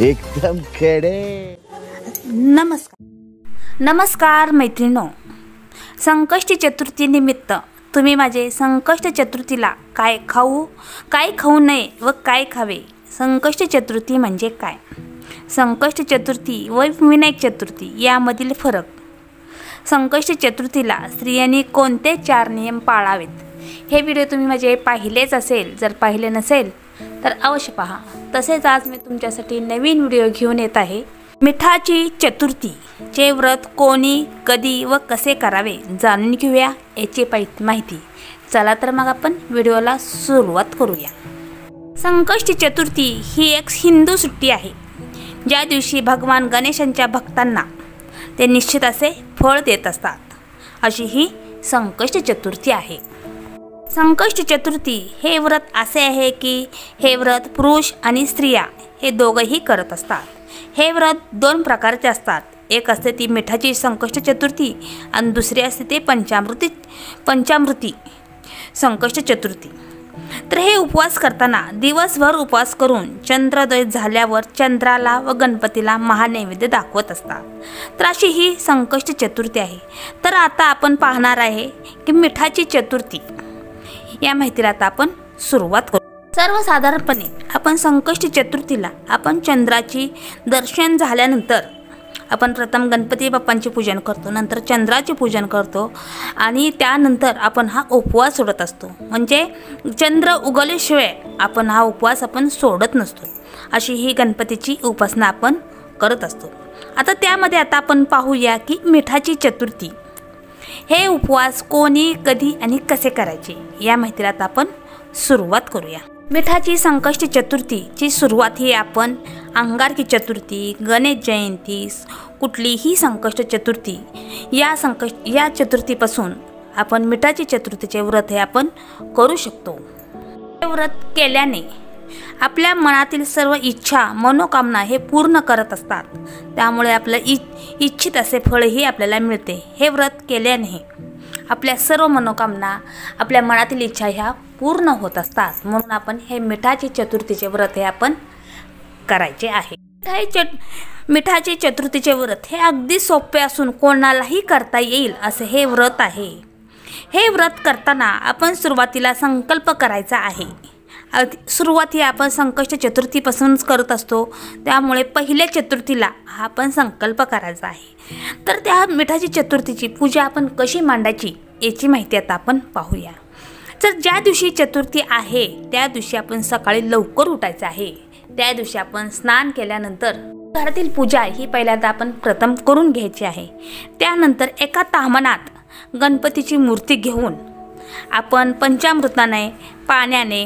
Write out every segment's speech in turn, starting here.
एकदम खडे। नमस्कार मैत्रिणो, संकष्टी चतुर्थी निमित्त तुम्ही माझे संकष्ट चतुर्थीला काय खाऊ नये व काय खावे, संकष्ट चतुर्थी म्हणजे काय, संकष्ट चतुर्थी व विनायक चतुर्थी यामधील फरक, संकष्ट चतुर्थीला स्त्रियांनी कोणते 4 नियम पाळावेत, हे व्हिडिओ तुम्ही माझे पाहिलेच असेल। जर पाहिले नसेल तर अवश्य पहा। तसेच आज मी तुमच्यासाठी नवीन व्हिडिओ घेऊन येत आहे। मिठाची चतुर्थी चे व्रत कोणी, कधी व कसे करावे जाणून घेऊया याची माहिती। चला तर मग आपण व्हिडिओला सुरुवात करूया। संकष्टी चतुर्थी ही एक हिंदू सुट्टी आहे, ज्या दिवशी भगवान गणेशांच्या भक्तांना ते निश्चित असे फळ देत असतात, अशी ही संकष्ट चतुर्थी आहे। संकष्ट चतुर्थी हे व्रत असे आहे की हे व्रत पुरुष आणि स्त्रिया हे दोघेही करत असतात। हे व्रत 2 प्रकारचे असतात। एक असते ती मिठाची संकष्ट चतुर्थी आणि दुसरी असते ते पंचामृती संकष्ट चतुर्थी। तर हे उपवास करताना दिवसभर उपवास करून चंद्रोदय झाल्यावर चंद्राला व गणपतीला महानैवेद्य दाखवत असतात। तर अशी ही संकष्ट चतुर्थी आहे। तर आता आपण पाहणार आहे की मिठाची चतुर्थी या माहितीला आता आपण सुरुवात करू। सर्वसाधारणपणे आपण संकष्टी चतुर्थीला आपण चंद्राची दर्शन झाल्यानंतर आपण प्रथम गणपती बाप्पांचे पूजन करतो, नंतर चंद्राचे पूजन करतो आणि त्यानंतर आपण हा उपवास सोडत असतो। म्हणजे चंद्र उगवल्याशिवाय आपण हा उपवास आपण सोडत नसतो, अशी ही गणपतीची उपासना आपण करत असतो। आता त्यामध्ये आता आपण पाहूया की मिठाची चतुर्थी हे उपवास कोणी, कधी आणि कसे करायचे या माहितीला आता आपण सुरुवात करूया। मिठाची संकष्टी चतुर्थीची सुरुवात ही आपण अंगारकी चतुर्थी, गणेश जयंती, कुठलीही संकष्ट चतुर्थी या चतुर्थीपासून आपण मिठाची चतुर्थीचे व्रत हे आपण करू शकतो। हे व्रत केल्याने आपल्या मनातील सर्व इच्छा मनोकामना हे पूर्ण करत असतात, त्यामुळे आपलं इच्छित असे फळही आपल्याला मिळते। हे व्रत केल्याने आपल्या सर्व मनोकामना, आपल्या मनातील इच्छा ह्या पूर्ण होत असतात, म्हणून आपण हे मिठाची चतुर्थीचे व्रत हे आपण करायचे आहे। मिठाची चतुर्थीचे व्रत हे अगदी सोपे असून कोणालाही करता येईल असे हे व्रत आहे। हे व्रत करताना आपण सुरुवातीला संकल्प करायचा आहे। सुरुवात ही आपण संकष्ट चतुर्थीपासूनच करत असतो, त्यामुळे पहिल्या चतुर्थीला हा आपण संकल्प करायचा आहे। तर त्या मिठाची चतुर्थीची पूजा आपण कशी मांडायची याची माहिती आता आपण पाहूया। तर ज्या दिवशी चतुर्थी आहे त्या दिवशी आपण सकाळी लवकर उठायचं आहे। त्या दिवशी आपण स्नान केल्यानंतर घरातील पूजा ही पहिल्यांदा आपण प्रथम करून घ्यायची आहे। त्यानंतर एका ताम्हणात गणपतीची मूर्ती घेऊन आपण पंचामृताने, पाण्याने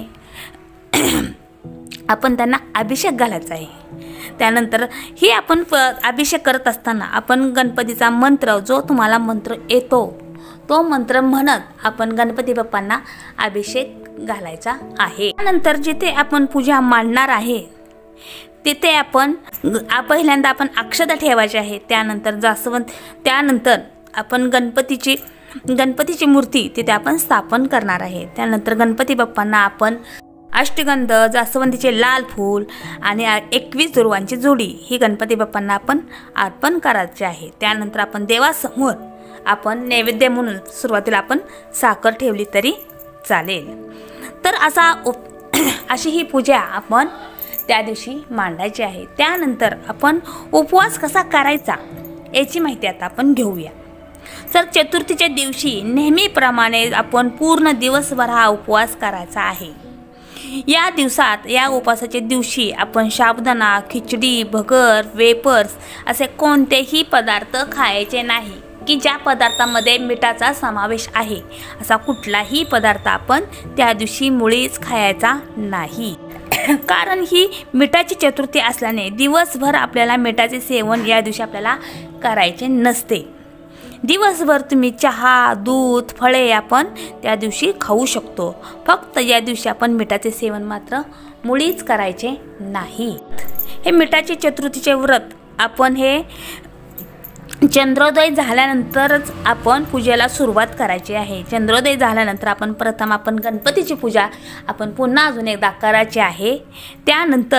आपण त्यांना अभिषेक घालायचा आहे। त्यानंतर ही आपण अभिषेक करत असताना आपण गणपतीचा मंत्र, जो तुम्हाला मंत्र येतो तो मंत्र म्हणत आपण गणपती बाप्पांना अभिषेक घालायचा आहे। त्यानंतर जिथे आपण पूजा मांडणार आहे तिथे आपण पहिल्यांदा आपण अक्षता ठेवायची आहे। त्यानंतर आपण गणपतीची मूर्ती तिथे आपण स्थापन करणार आहे। त्यानंतर गणपती बाप्पांना आपण अष्टगंध, जास्वंदीचे लाल फूल आणि 21 दुर्वांची जोडी ही गणपती बाप्पांना आपण अर्पण करायचे आहे। त्यानंतर आपण देवासमोर आपण नैवेद्य म्हणून सुरुवातीला आपण साखर ठेवली तरी चालेल। तर अशी ही पूजा आपण त्या दिवशी मांडायची आहे। त्यानंतर आपण उपवास कसा करायचा याची माहिती आता आपण घेऊया। तर चतुर्थीच्या दिवशी नेहमीप्रमाणे आपण पूर्ण दिवसभर हा उपवास करायचा आहे। या दिवसात, या उपवासाच्या दिवशी आपण साबुदाणा, खिचडी, भगर, वेपर्स असे कोणतेही पदार्थ खायचे नाही की ज्या पदार्थामध्ये मिठाचा समावेश आहे। असा कुठलाही पदार्थ आपण त्या दिवशी मुळीच खायचा नाही, कारण ही मिठाची चतुर्थी असल्याने दिवसभर आपल्याला मिठाचे सेवन या दिवशी आपल्याला करायचे नसते। दिवसभर तुम्ही चहा, दूध, फळे आपण त्या दिवशी खाऊ शकतो, फक्त या दिवशी आपण मिठाचे सेवन मात्र मुळीच करायचे नाही। हे मिठाची चतुर्थीचे व्रत आपण हे चंद्रोदय झाल्यानंतरच आपण पूजेला सुरुवात करायची आहे। चंद्रोदय झाल्यानंतर आपण गणपतीची पूजा आपण पुन्हा अजून एकदा करायची आहे। त्यानंतर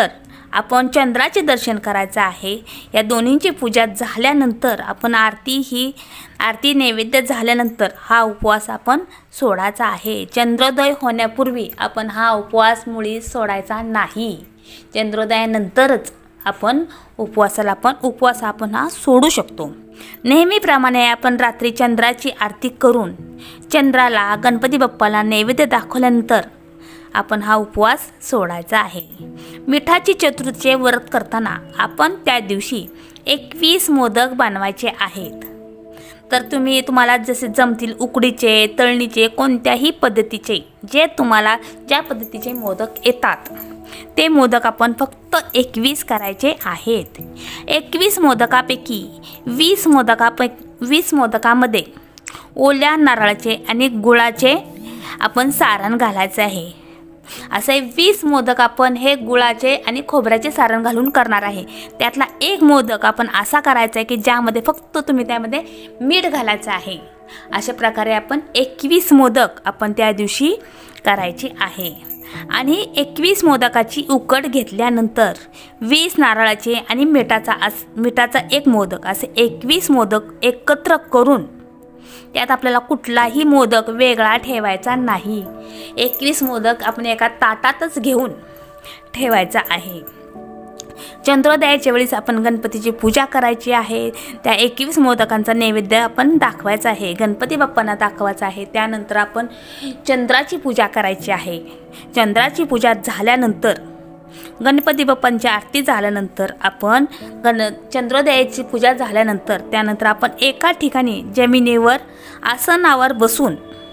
आपण चंद्राचे दर्शन करायचं आहे। या दोन्हींची पूजा झाल्यानंतर आपण आरती नैवेद्य झाल्यानंतर हा उपवास आपण सोडायचा आहे। चंद्रोदय होण्यापूर्वी आपण हा उपवास मुळी सोडायचा नाही। चंद्रोदयानंतरच आपण उपवास आपण हा सोडू शकतो। नेहमीप्रमाणे आपण रात्री चंद्राची आरती करून चंद्राला गणपती बाप्पाला नैवेद्य दाखवल्यानंतर आपण हा उपवास सोडायचा आहे। मिठाची चतुर्थीचे व्रत करताना आपण त्या दिवशी 21 मोदक बनवायचे आहेत। तर तुम्हाला जसे जमतील उकडीचे, तळणीचे, कोणत्याही पद्धतीचे ज्या पद्धतीचे मोदक येतात ते मोदक आपण फक्त 21 करायचे आहेत। 21 मोदकापैकी 20 मोदकामध्ये ओल्या नारळाचे आणि गुळाचे आपण सारण घालायचे आहे। असे 20 मोदक आपण हे गुळाचे आणि खोबऱ्याचे सारण घालून करणार आहे। त्यातला एक मोदक आपण असा करायचा आहे की ज्यामध्ये फक्त तुम्ही त्यामध्ये मीठ घालायचं आहे। अशा प्रकारे आपण 21 मोदक आपण त्या दिवशी करायचे आहे। आणि 21 मोदकाची उकड घेतल्यानंतर 20 नारळाचे आणि मिठाचा एक मोदक असे 21 मोदक एकत्र करून त्यात आपल्याला कुठलाही मोदक वेगळा ठेवायचा नाही। 21 मोदक आपण एका ताटातच घेऊन ठेवायचा आहे। चंद्रोदयाच्या वेळेस आपण गणपतीची पूजा करायची आहे। त्या 21 मोदकांचा नैवेद्य आपण दाखवायचा आहे, गणपती बाप्पांना दाखवायचा आहे। त्यानंतर आपण चंद्राची पूजा करायची आहे। चंद्राची पूजा झाल्यानंतर गणपती बाप्पांची आरती झाल्यानंतर आपण चंद्रोदयाची पूजा झाल्यानंतर त्यानंतर आपण एका ठिकाणी जमिनीवर आसनावर बसून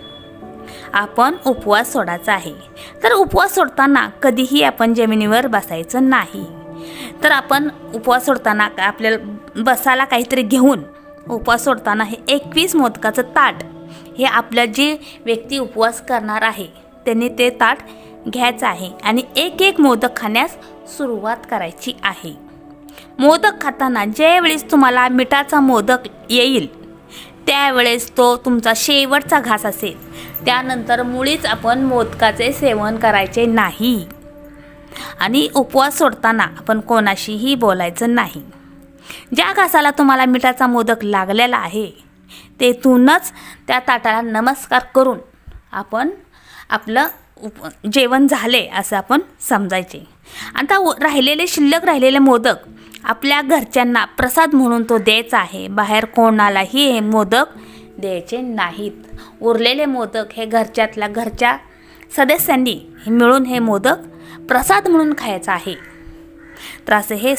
आपण उपवास सोडायचा आहे। तर उपवास सोडताना कधीही आपण जमिनीवर बसायचं नाही। तर आपण उपवास सोडताना आपल्याला बसायला काहीतरी घेऊन उपवास सोडताना हे 21 मोदकाचं ताट हे आपल्या जी व्यक्ती उपवास करणार आहे त्यांनी ते ताट घ्यायचं आहे आणि एक मोदक खाण्यास सुरुवात करायची आहे। मोदक खाताना ज्यावेळेस तुम्हाला मिठाचा मोदक येईल त्यावेळेस तो तुमचा शेवटचा घास असेल। त्यानंतर मुळीच आपण मोदकाचे सेवन करायचे नाही आणि उपवास सोडताना आपण कोणाशीही बोलायचं नाही। ज्या घासाला तुम्हाला मिठाचा मोदक लागलेला आहे तेथूनच त्या ताटाला नमस्कार करून आपण आपलं जेवण झाले असं आपण समजायचे। आता शिल्लक राहिलेले मोदक आपल्या घरच्यांना प्रसाद म्हणून तो द्यायचा आहे। बाहेर कोणालाही हे मोदक द्यायचे नाहीत। उरलेले मोदक हे घरच्या सदस्यांनी मिळून हे मोदक प्रसाद म्हणून खायचा आहे। तर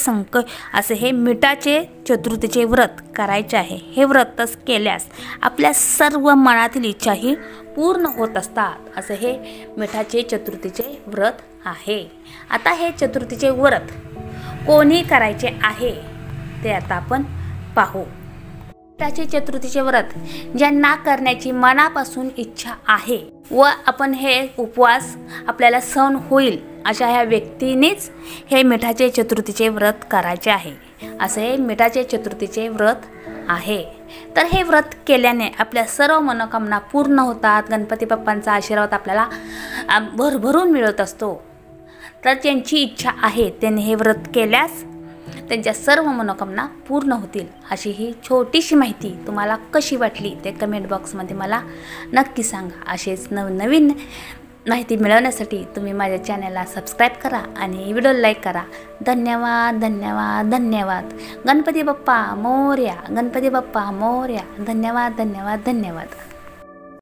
असे हे मिठाचे चतुर्थीचे व्रत करायचे आहे। हे व्रतच केल्यास आपल्या सर्व मनातील इच्छाही पूर्ण होत असतात। असे हे मिठाचे चतुर्थीचे व्रत आहे। आता हे चतुर्थीचे व्रत कोणी करायचे आहे ते आता आपण पाहू। मिठाचे चतुर्थीचे व्रत ज्यांना करण्याची मनापासून इच्छा आहे व आपण हे उपवास आपल्याला सहन होईल अशा ह्या व्यक्तीनेच हे मिठाचे चतुर्थीचे व्रत करायचे आहे। असे मिठाचे चतुर्थीचे व्रत आहे। तर हे व्रत केल्याने आपल्या सर्व मनोकामना पूर्ण होतात। गणपती बाप्पांचा आशीर्वाद आपल्याला भरभरून मिळत असतो। तर ज्यांची इच्छा आहे त्यांनी हे व्रत केल्यास त्यांच्या सर्व मनोकामना पूर्ण होतील। अशी ही छोटीशी माहिती तुम्हाला कशी वाटली ते कमेंट बॉक्समध्ये मला नक्की सांगा। असेच नवनवीन माहिती मिळवण्यासाठी तुम्ही माझ्या चॅनलला सबस्क्राईब करा आणि व्हिडिओ लाईक करा। धन्यवाद धन्यवाद धन्यवाद। गणपती बाप्पा मोरया, गणपती बाप्पा मोरया। धन्यवाद धन्यवाद धन्यवाद।